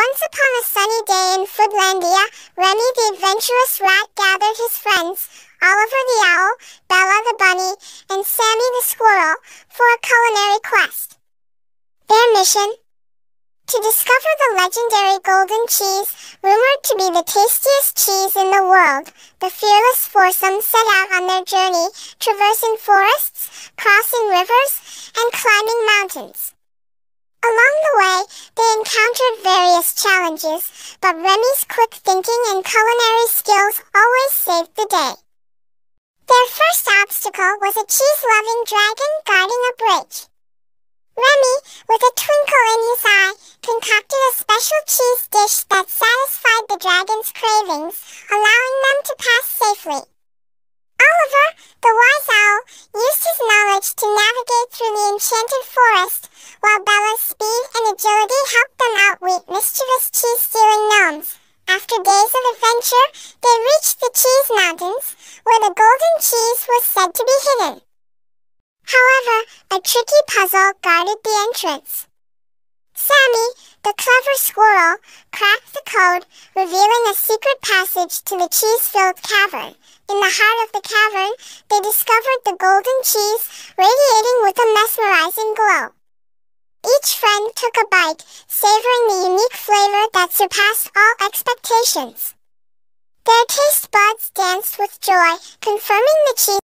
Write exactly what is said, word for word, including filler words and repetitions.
Once upon a sunny day in Foodlandia, Remy the adventurous rat gathered his friends, Oliver the owl, Bella the bunny, and Sammy the squirrel, for a culinary quest. Their mission? To discover the legendary golden cheese, rumored to be the tastiest cheese in the world. The fearless foursome set out on their journey, traversing forests, crossing rivers, and climbing mountains. Along the way, they encountered various challenges, but Remy's quick thinking and culinary skills always saved the day. Their first obstacle was a cheese-loving dragon guarding a bridge. Remy, with a twinkle in his eye, concocted a special cheese dish that satisfied the dragon's cravings, allowing them to pass safely. Oliver, the wise owl, used his knowledge to navigate through the enchanted forest, while Bella's speed and agility helped them outwit mischievous cheese-stealing gnomes. After days of adventure, they reached the Cheese Mountains, where the golden cheese was said to be hidden. However, a tricky puzzle guarded the entrance. Sammy, the clever squirrel, cracked the code, revealing a secret passage to the cheese-filled cavern. In the heart of the cavern, they discovered the golden cheese, radiating with a mesmerizing glow. Each friend took a bite, savoring the unique flavor that surpassed all expectations. Their taste buds danced with joy, confirming the cheese